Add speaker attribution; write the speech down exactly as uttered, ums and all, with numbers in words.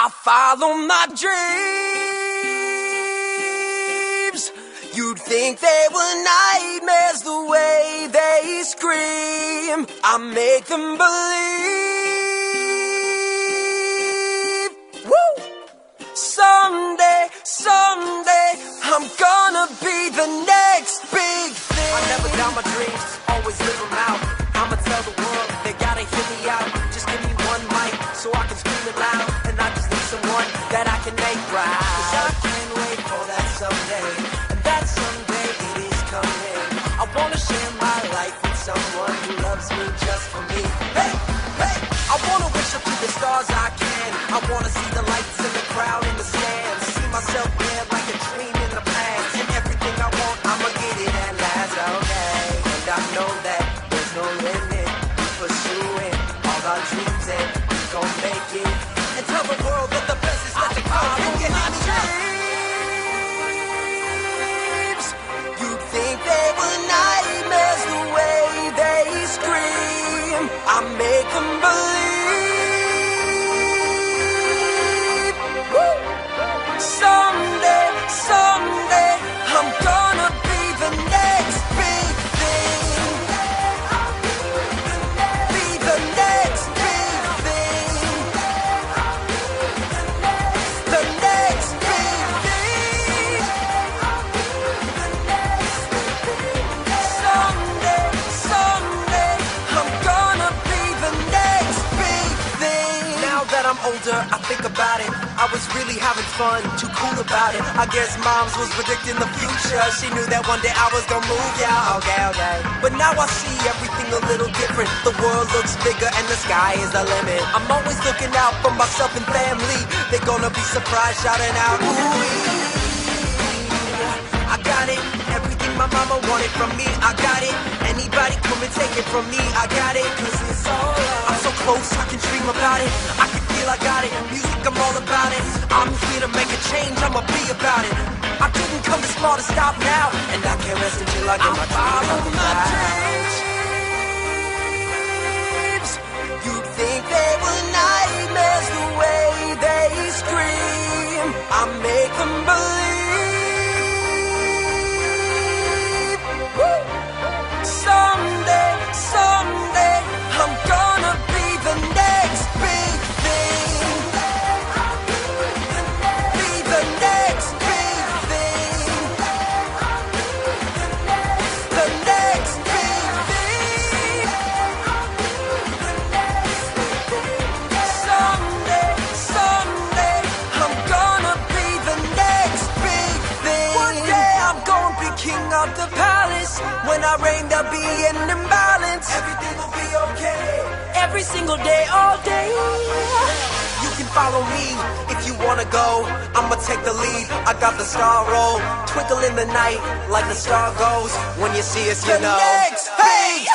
Speaker 1: I follow my dreams. You'd think they were nightmares the way they scream. I make them believe. Woo! Someday, someday, I'm gonna be the next big thing. I never doubt my dreams, always live them out. I'ma tell the world, they gotta hear me out. Just give me one mic, so I can scream it loud. And I just need someone that I can make proud. 'Cause I can't wait for that someday. And that someday it is coming. I wanna share my life with someone who loves me just for me. Hey, hey, I wanna wish up to the stars I can. I wanna see the lights in the crowd in the stands. See myself there like a dream in the past. And everything I want, I'ma get it at last, okay. And I know that there's no limit. We pursuing all our dreams and we gon' make it. And tell the world that the best is yet to come. You get my dreams. You'd think they were nightmares the way they scream. I make them believe. Woo! Someday, someday, I'm gonna be the next big thing. Be the next big thing. The next big thing. Someday, someday, I'm gonna be the next big thing. Now that I'm older, I think about it. I was really having fun, too cool about it. I guess moms was predicting the future. She knew that one day I was gonna move, yeah, okay, okay. But now I see everything a little different. The world looks bigger and the sky is the limit. I'm always looking out for myself and family. They're gonna be surprised, shouting out, ooh, I got it. Everything my mama wanted from me, I got it. Anybody come and take it from me, I got it. 'Cause it's all love. I'm so close, I can dream about it. I can feel I got it. Music, I'm all about it. I'm here to make a change, I'ma be about it. I didn't come this far to stop now, and I can't rest until I get my dreams. You'd think they were nightmares the way they scream. I make them believe. Woo! Someday, someday, I'm gonna be the next big thing. Be the next big thing. The next big thing. Someday, someday, I'm gonna be the next big thing. One day I'm gonna be king of the palace. When I reign, there'll be an imbalance. Everything will be okay. Every single day, all day. You can follow me if you wanna go. I'ma take the lead. I got the star roll. Twinkle in the night like the star goes. When you see us, you know. The next, hey!